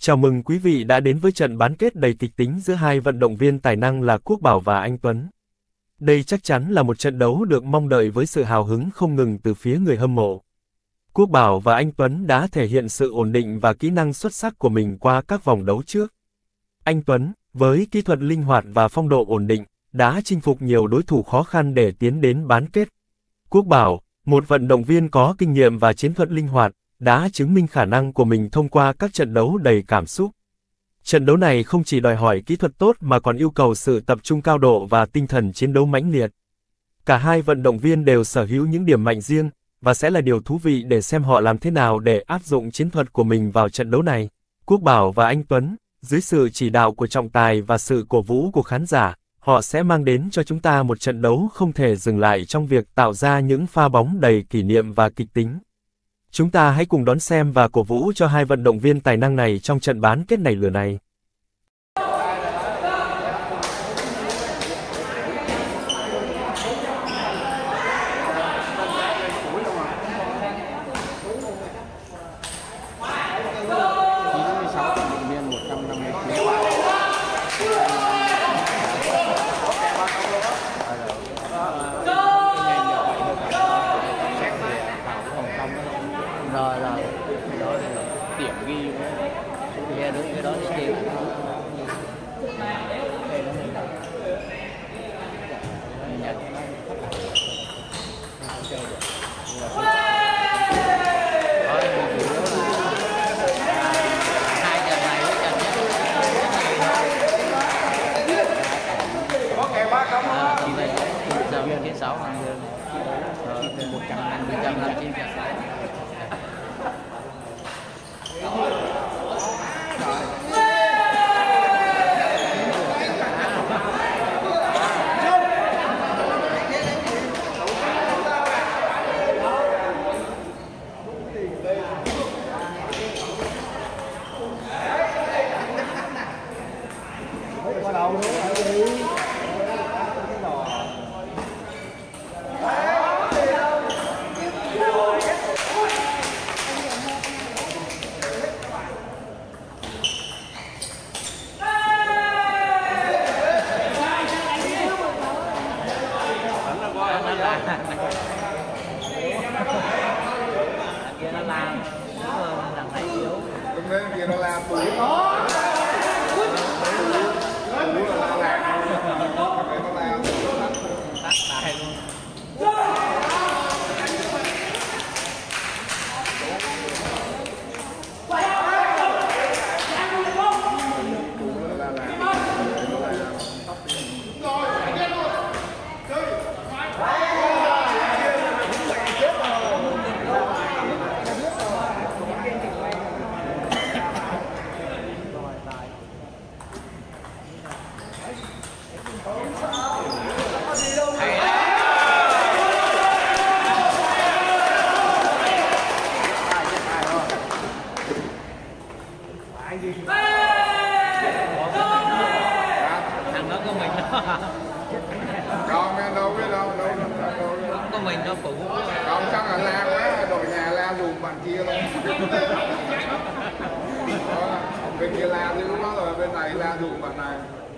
Chào mừng quý vị đã đến với trận bán kết đầy kịch tính giữa hai vận động viên tài năng là Quốc Bảo và Anh Tuấn. Đây chắc chắn là một trận đấu được mong đợi với sự hào hứng không ngừng từ phía người hâm mộ. Quốc Bảo và Anh Tuấn đã thể hiện sự ổn định và kỹ năng xuất sắc của mình qua các vòng đấu trước. Anh Tuấn, với kỹ thuật linh hoạt và phong độ ổn định, đã chinh phục nhiều đối thủ khó khăn để tiến đến bán kết. Quốc Bảo, một vận động viên có kinh nghiệm và chiến thuật linh hoạt, đã chứng minh khả năng của mình thông qua các trận đấu đầy cảm xúc. Trận đấu này không chỉ đòi hỏi kỹ thuật tốt mà còn yêu cầu sự tập trung cao độ và tinh thần chiến đấu mãnh liệt. Cả hai vận động viên đều sở hữu những điểm mạnh riêng, và sẽ là điều thú vị để xem họ làm thế nào để áp dụng chiến thuật của mình vào trận đấu này. Quốc Bảo và Anh Tuấn, dưới sự chỉ đạo của trọng tài và sự cổ vũ của khán giả, họ sẽ mang đến cho chúng ta một trận đấu không thể dừng lại trong việc tạo ra những pha bóng đầy kỷ niệm và kịch tính. Chúng ta hãy cùng đón xem và cổ vũ cho hai vận động viên tài năng này trong trận bán kết này lửa này. Rồi cái đó thì điểm ghi nghe đúng cái đó thì ghi chiến 6 hàng hơn 159. Kia nó làm thằng này yếu. Đúng đấy, kia nó làm tủ nó. Tắt tài luôn. Thằng đó có mình đó. Không, đâu biết đâu. Có mình nó phụ. Không, chắc là la quá, đội nhà la dùm bạn kia luôn. Đó, bên kia la thì lúc đó rồi, bên này la dùm bạn này.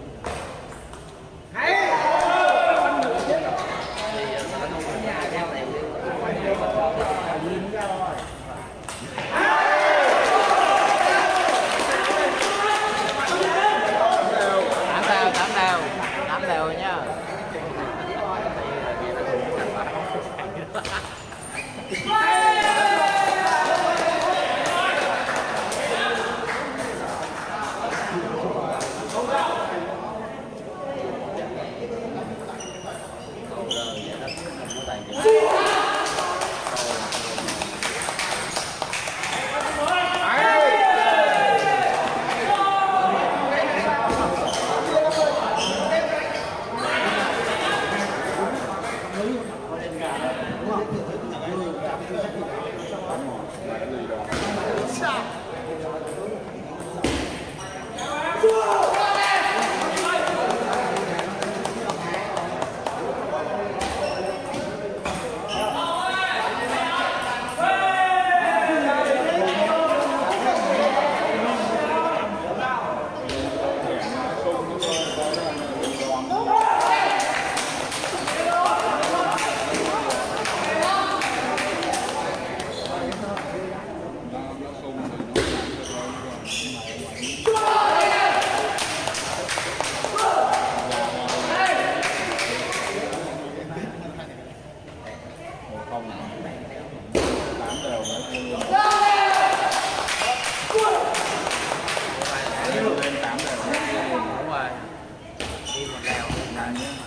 Tám đều nhá.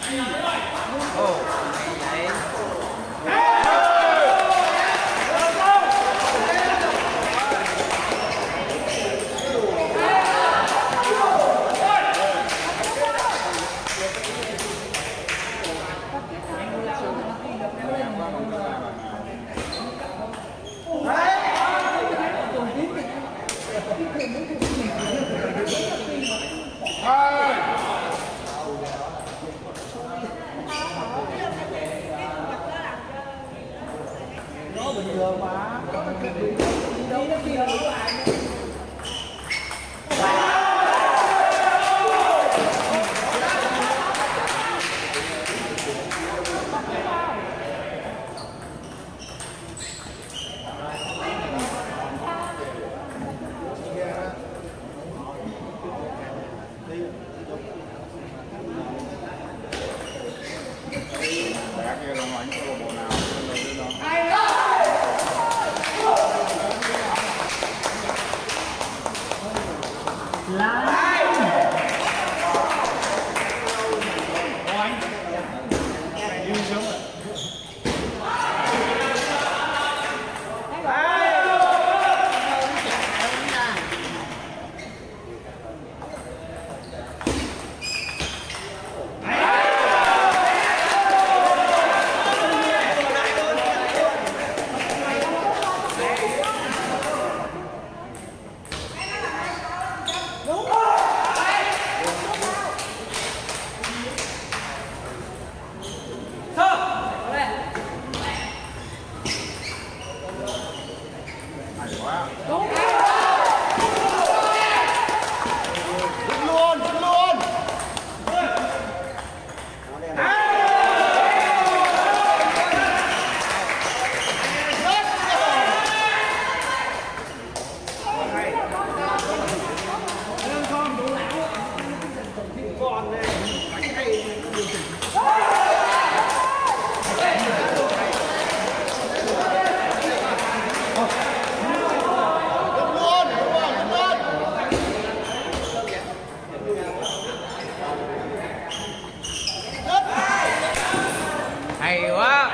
Hay quá.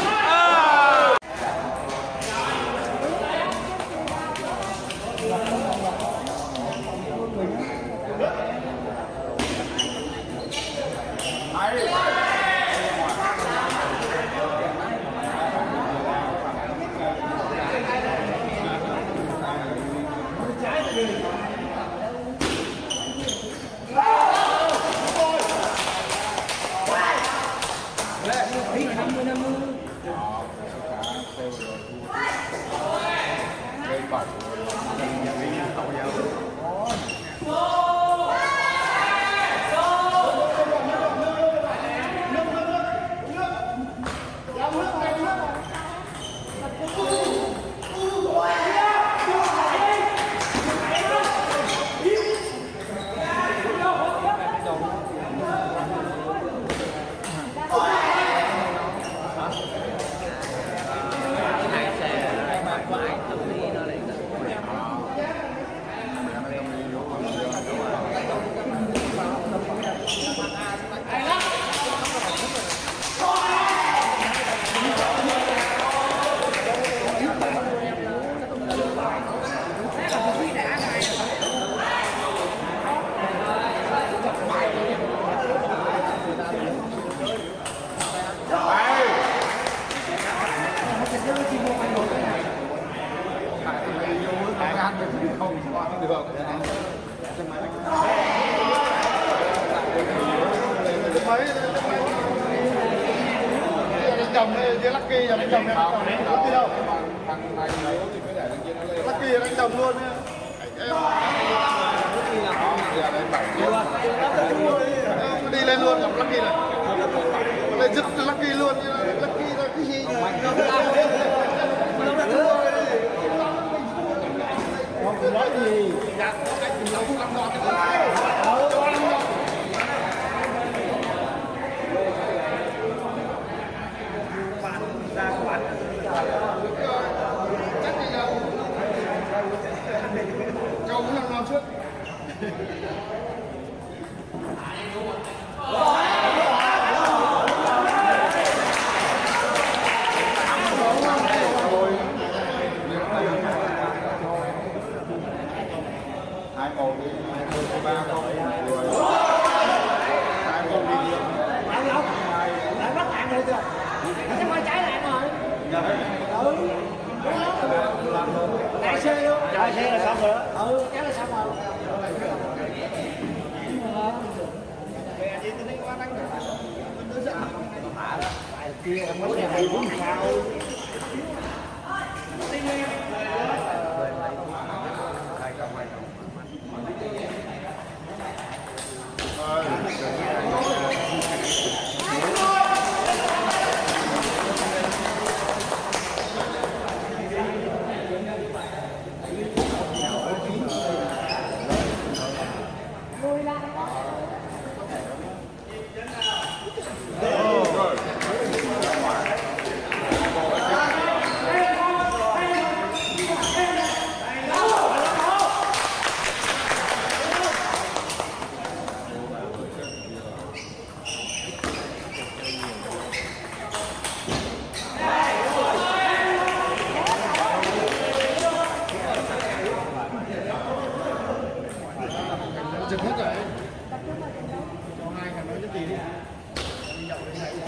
Chồng với Lucky là đánh chồng em. Lucky đâu? Lucky là đánh chồng luôn nhá. Đi lên luôn gặp Lucky này. Lên giật Lucky luôn. Lucky là cái gì? Không nói gì. Châu cũng làm nào trước. Chạy xe là xong rồi đó. Ừ, chắc là xong rồi. Kia không có này cũng sao. Dừng hết rồi. Cho hai thằng nói chút gì đi. Đi nhậu đi này.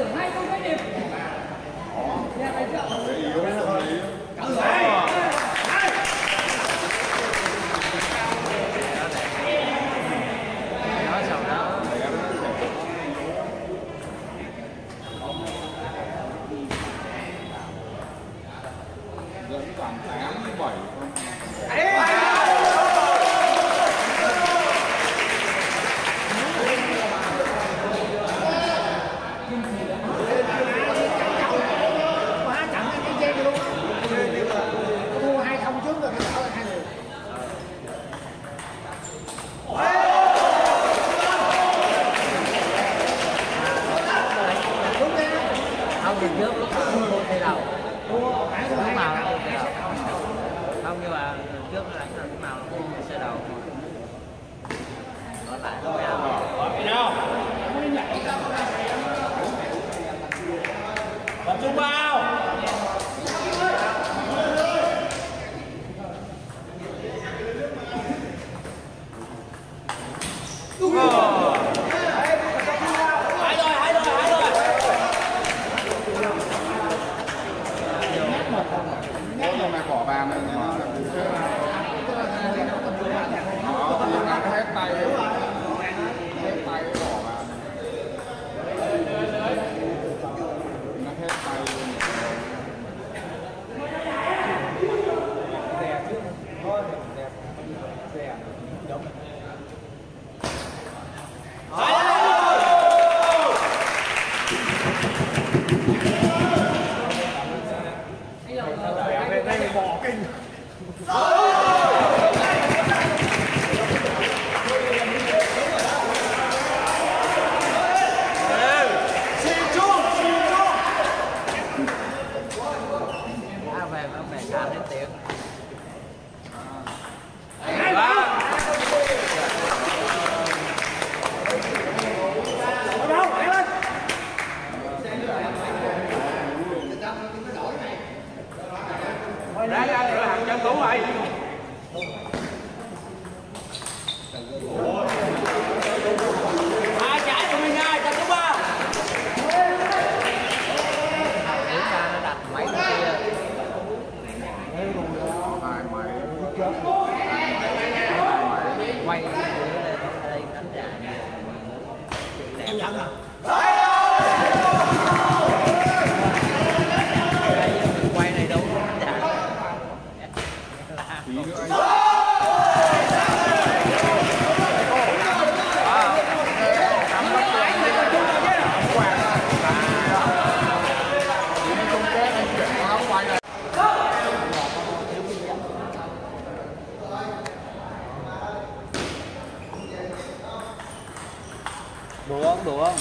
Đủ không?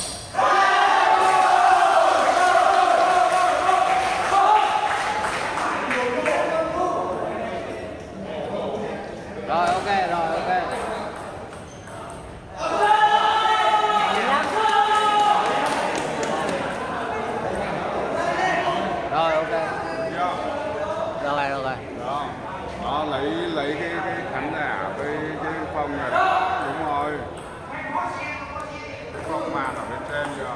Rồi ok, rồi ok. Rồi ok. Rồi rồi. Đó lấy cái khán giả với cái phòng này đó, đúng rồi. Cái phòng màn ở bên trên kìa.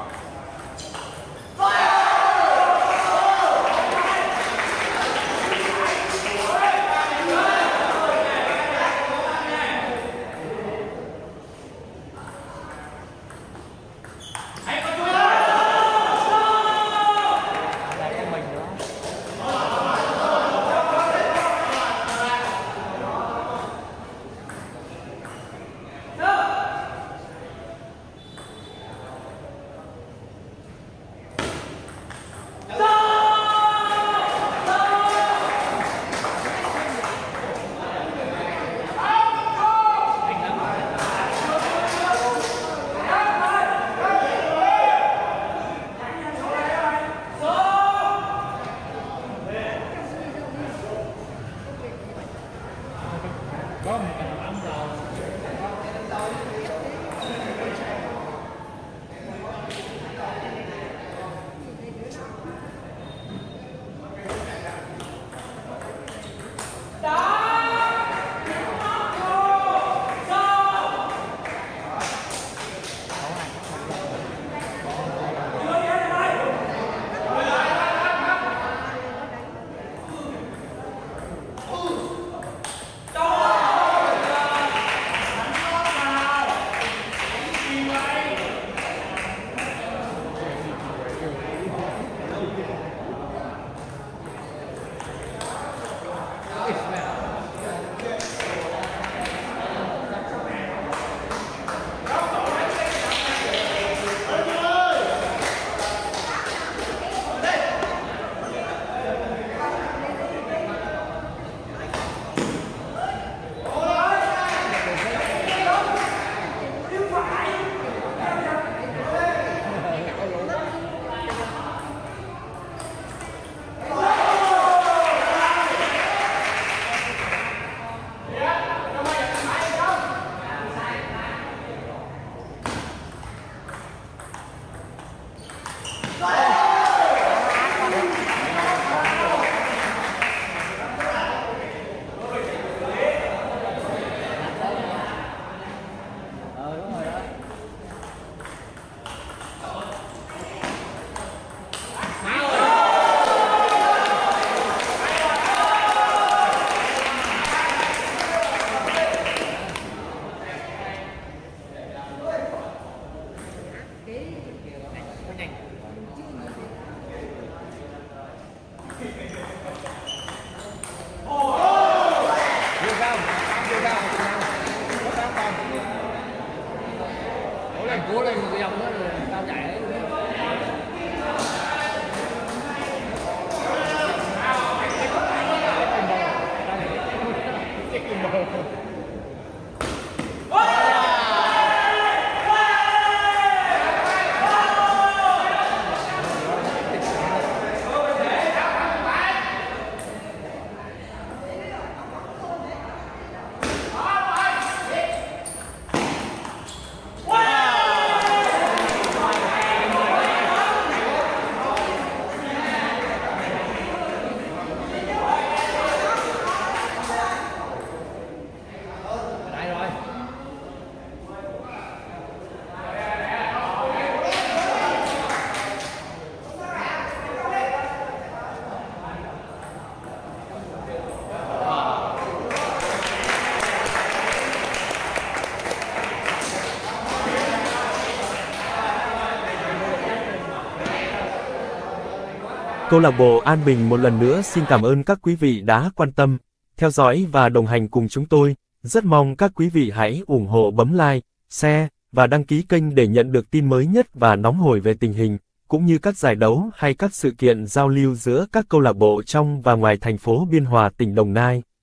Câu lạc bộ An Bình một lần nữa xin cảm ơn các quý vị đã quan tâm, theo dõi và đồng hành cùng chúng tôi. Rất mong các quý vị hãy ủng hộ bấm like, share và đăng ký kênh để nhận được tin mới nhất và nóng hổi về tình hình, cũng như các giải đấu hay các sự kiện giao lưu giữa các câu lạc bộ trong và ngoài thành phố Biên Hòa, tỉnh Đồng Nai.